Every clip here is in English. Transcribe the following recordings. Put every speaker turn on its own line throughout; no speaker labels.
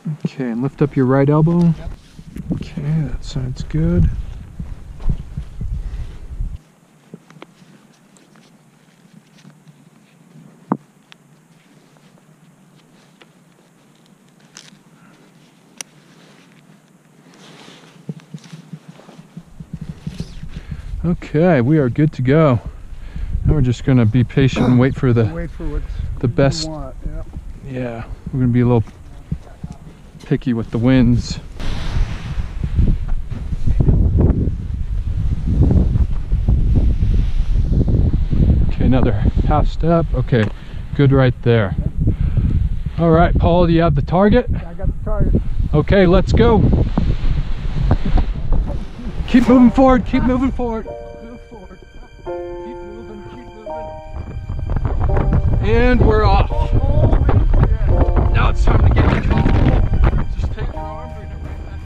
Okay, and lift up your right elbow.
Yep.
Okay, that sounds good. Okay, we are good to go. Now we're just gonna be patient and wait for the best.
Want. Yep.
Yeah, we're gonna be a little picky with the winds. Okay, another half step. Okay, good right there. All right, Paul, do you have the target?
I got the target.
Okay, let's go. Keep moving forward, keep moving forward. Move forward. Keep moving, keep moving. And we're off. Now it's time to get comfortable. Just take your arm, bring it right back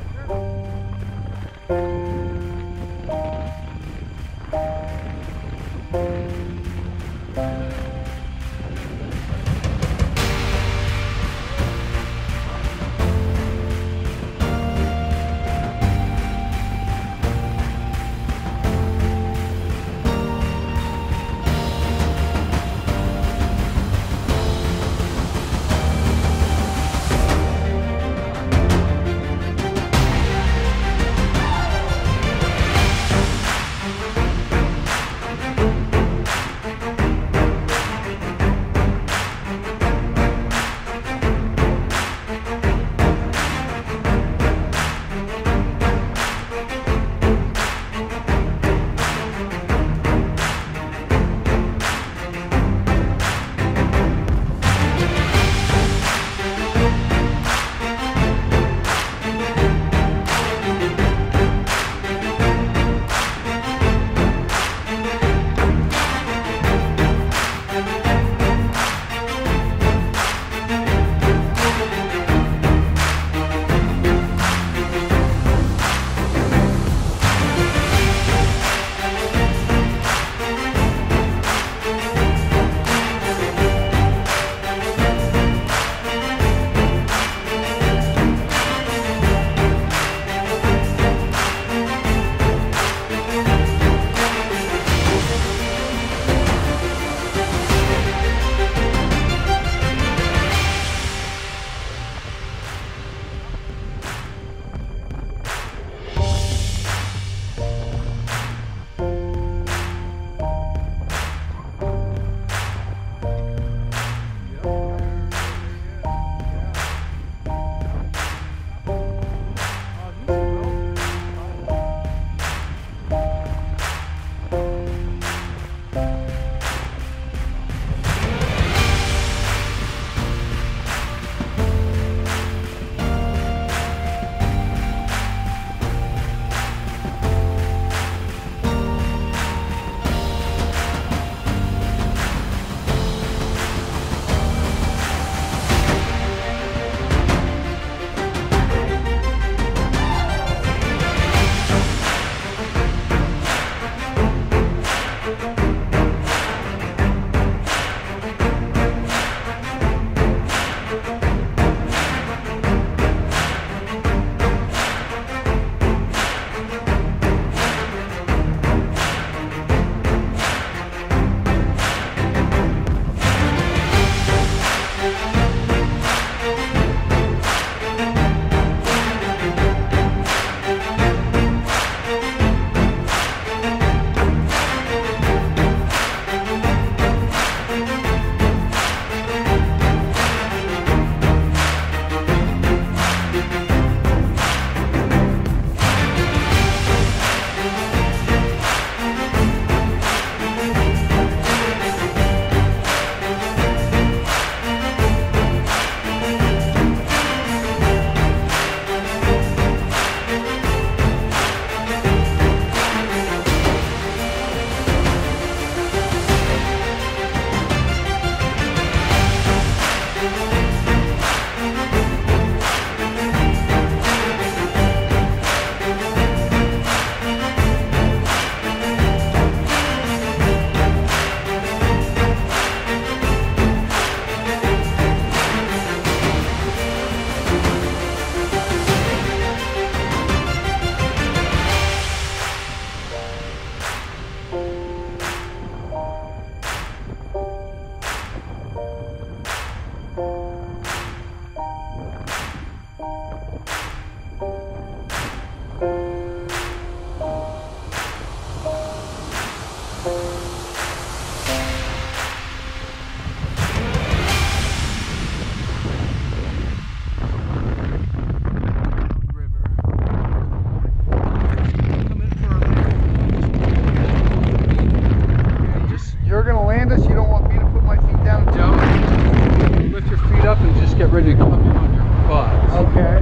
quads.
Okay.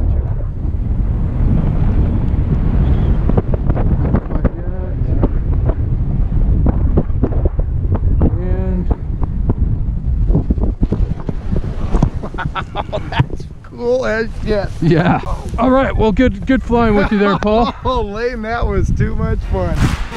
Cool as shit.
Yeah. All right. Well, good flying with you there, Paul.
Oh, Lane, that was too much fun.